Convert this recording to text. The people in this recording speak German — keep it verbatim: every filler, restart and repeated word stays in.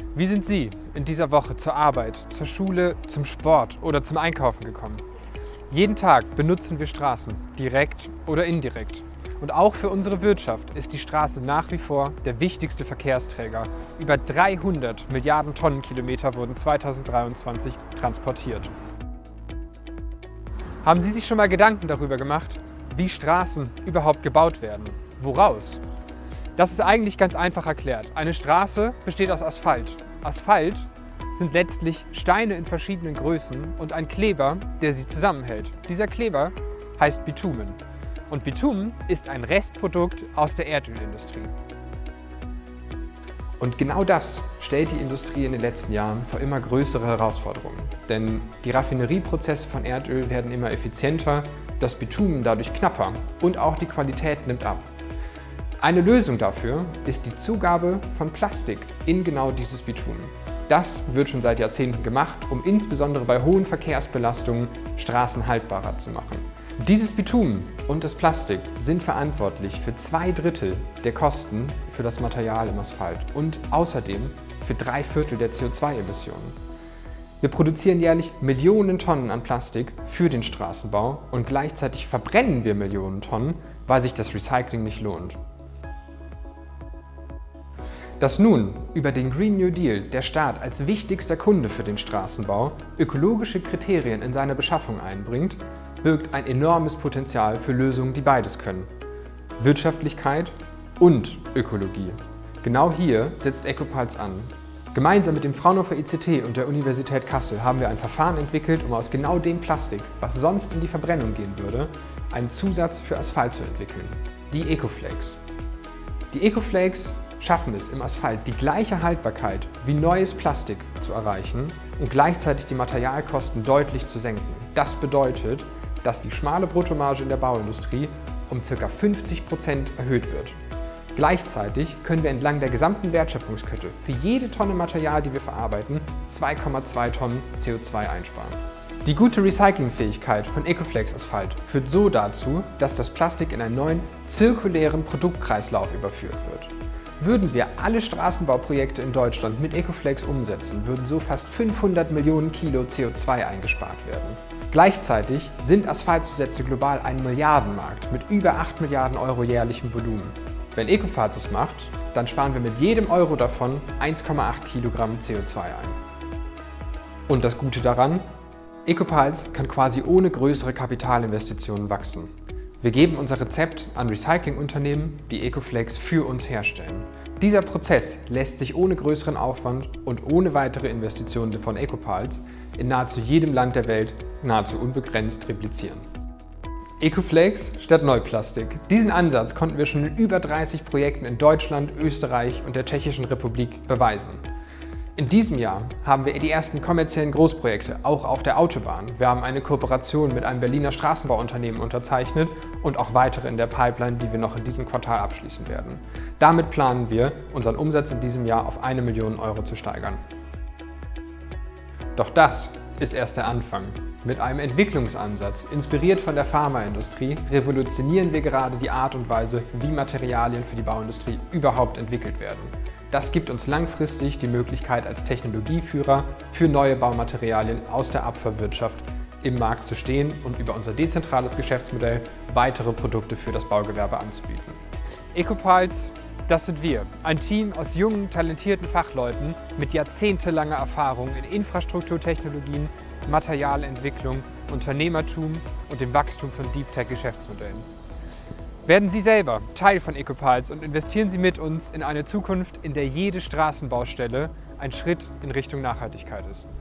Wie sind Sie in dieser Woche zur Arbeit, zur Schule, zum Sport oder zum Einkaufen gekommen? Jeden Tag benutzen wir Straßen, direkt oder indirekt. Und auch für unsere Wirtschaft ist die Straße nach wie vor der wichtigste Verkehrsträger. Über dreihundert Milliarden Tonnenkilometer wurden zweitausenddreiundzwanzig transportiert. Haben Sie sich schon mal Gedanken darüber gemacht, wie Straßen überhaupt gebaut werden? Woraus? Das ist eigentlich ganz einfach erklärt. Eine Straße besteht aus Asphalt. Asphalt sind letztlich Steine in verschiedenen Größen und ein Kleber, der sie zusammenhält. Dieser Kleber heißt Bitumen. Und Bitumen ist ein Restprodukt aus der Erdölindustrie. Und genau das stellt die Industrie in den letzten Jahren vor immer größere Herausforderungen. Denn die Raffinerieprozesse von Erdöl werden immer effizienter, das Bitumen dadurch knapper und auch die Qualität nimmt ab. Eine Lösung dafür ist die Zugabe von Plastik in genau dieses Bitumen. Das wird schon seit Jahrzehnten gemacht, um insbesondere bei hohen Verkehrsbelastungen Straßen haltbarer zu machen. Dieses Bitumen und das Plastik sind verantwortlich für zwei Drittel der Kosten für das Material im Asphalt und außerdem für drei Viertel der C O zwei Emissionen. Wir produzieren jährlich Millionen Tonnen an Plastik für den Straßenbau und gleichzeitig verbrennen wir Millionen Tonnen, weil sich das Recycling nicht lohnt. Dass nun über den Green New Deal der Staat als wichtigster Kunde für den Straßenbau ökologische Kriterien in seine Beschaffung einbringt, birgt ein enormes Potenzial für Lösungen, die beides können: Wirtschaftlichkeit und Ökologie. Genau hier setzt Ecopulse an. Gemeinsam mit dem Fraunhofer I C T und der Universität Kassel haben wir ein Verfahren entwickelt, um aus genau dem Plastik, was sonst in die Verbrennung gehen würde, einen Zusatz für Asphalt zu entwickeln: die Ecoflakes. Die Ecoflakes schaffen es im Asphalt, die gleiche Haltbarkeit wie neues Plastik zu erreichen und gleichzeitig die Materialkosten deutlich zu senken. Das bedeutet, dass die schmale Bruttomarge in der Bauindustrie um ca. fünfzig Prozent erhöht wird. Gleichzeitig können wir entlang der gesamten Wertschöpfungskette für jede Tonne Material, die wir verarbeiten, zwei Komma zwei Tonnen C O zwei einsparen. Die gute Recyclingfähigkeit von Ecoflex Asphalt führt so dazu, dass das Plastik in einen neuen zirkulären Produktkreislauf überführt wird. Würden wir alle Straßenbauprojekte in Deutschland mit Ecoflex umsetzen, würden so fast fünfhundert Millionen Kilo C O zwei eingespart werden. Gleichzeitig sind Asphaltzusätze global ein Milliardenmarkt mit über acht Milliarden Euro jährlichem Volumen. Wenn Ecopulse es macht, dann sparen wir mit jedem Euro davon eins Komma acht Kilogramm C O zwei ein. Und das Gute daran: Ecopulse kann quasi ohne größere Kapitalinvestitionen wachsen. Wir geben unser Rezept an Recyclingunternehmen, die Ecoflex für uns herstellen. Dieser Prozess lässt sich ohne größeren Aufwand und ohne weitere Investitionen von Ecopulse in nahezu jedem Land der Welt nahezu unbegrenzt replizieren. Ecoflakes statt Neuplastik. Diesen Ansatz konnten wir schon in über dreißig Projekten in Deutschland, Österreich und der Tschechischen Republik beweisen. In diesem Jahr haben wir die ersten kommerziellen Großprojekte, auch auf der Autobahn. Wir haben eine Kooperation mit einem Berliner Straßenbauunternehmen unterzeichnet und auch weitere in der Pipeline, die wir noch in diesem Quartal abschließen werden. Damit planen wir, unseren Umsatz in diesem Jahr auf eine Million Euro zu steigern. Doch das ist erst der Anfang. Mit einem Entwicklungsansatz, inspiriert von der Pharmaindustrie, revolutionieren wir gerade die Art und Weise, wie Materialien für die Bauindustrie überhaupt entwickelt werden. Das gibt uns langfristig die Möglichkeit, als Technologieführer für neue Baumaterialien aus der Abfallwirtschaft im Markt zu stehen und über unser dezentrales Geschäftsmodell weitere Produkte für das Baugewerbe anzubieten. Ecopulse, das sind wir. Ein Team aus jungen, talentierten Fachleuten mit jahrzehntelanger Erfahrung in Infrastrukturtechnologien, Materialentwicklung, Unternehmertum und dem Wachstum von Deep Tech Geschäftsmodellen. Werden Sie selber Teil von Ecopulse und investieren Sie mit uns in eine Zukunft, in der jede Straßenbaustelle ein Schritt in Richtung Nachhaltigkeit ist.